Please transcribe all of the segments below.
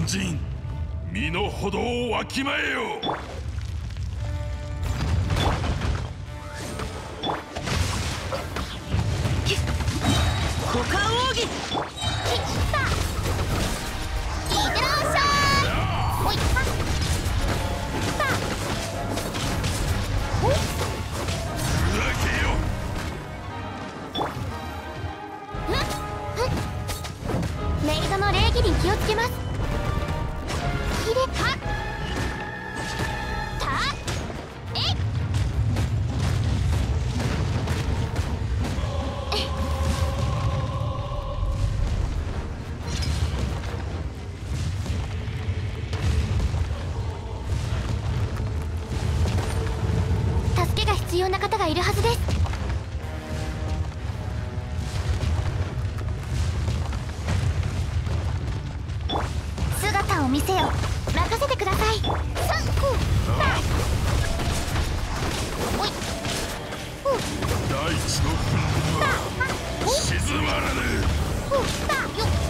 凡人、身の程をわきまえよ。 股間奥義。 移動勝負。おいはっおいふざけよ。 メイドの礼儀に気をつけます。ひれはたえ助けが必要な方がいるはずです。姿を見せよ。任せてください。さっおい大地の憤怒は静まらぬ。 よっ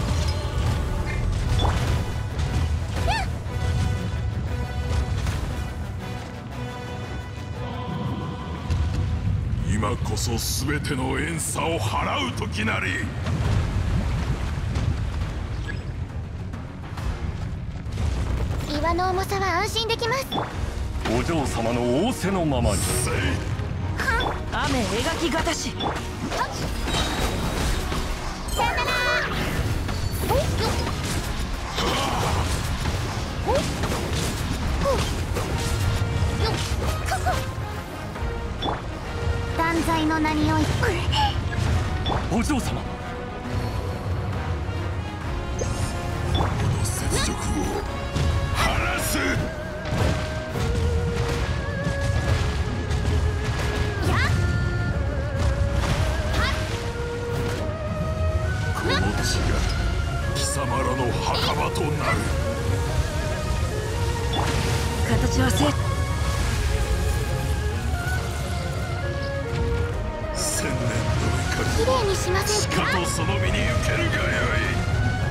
今こそ全ての怨嗟を払う時なり。 岩の重さは安心できます。 お嬢様の仰せのままに。 雨描きがたし。 さよなら。およっおよっ断罪の名においてお嬢様、 この雪辱を晴らす。この地が貴様らの墓場となる。 形はせ千年のきれいにしませんか。 しかとその身に受けるがよい。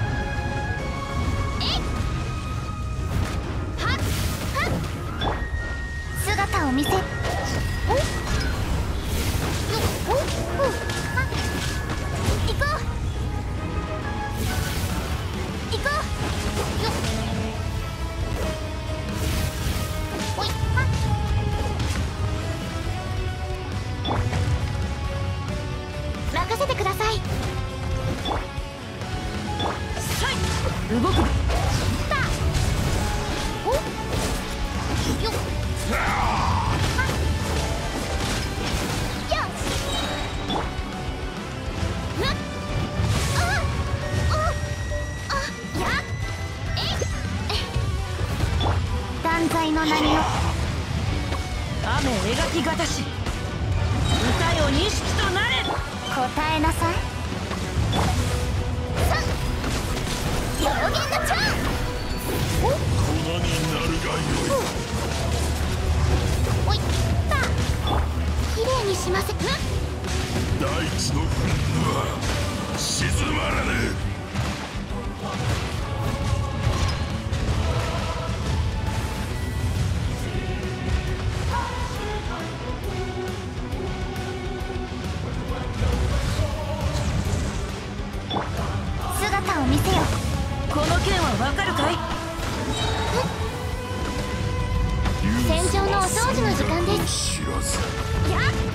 姿を見せ。およっおは行こう行こうよっおいは任せてください。 さい動く。 およっ断罪の名によ。 雨描きがたし。歌よ錦となれ。 答えなさい。表現のチャン粉になるがよい。 おいきれいにしませ。 大地の憤怒は静まらぬ。 姿を見せよ。 この件はわかるかい。 戦場のお掃除の時間です。 知らずやっ